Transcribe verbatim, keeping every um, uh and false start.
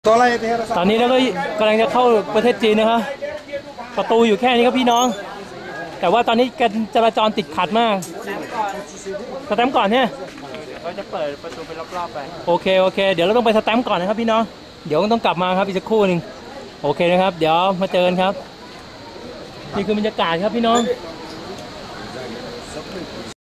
ตอนนี้เราก็กำลังจะเข้าประเทศจีนนะครับประตูอยู่แค่นี้ครับพี่น้องแต่ว่าตอนนี้การจราจรติดขัดมากสแตมป์ก่อนเนี่ยเขาจะเปิดประตูเป็นรอบๆไปโอเคโอเคเดี๋ยวเราต้องไปสแตมป์ก่อนนะครับพี่น้องเดี๋ยวต้องกลับมาครับอีกสักครู่หนึ่งโอเคนะครับเดี๋ยวมาเจอกันครับนี่คือบรรยากาศครับพี่น้อง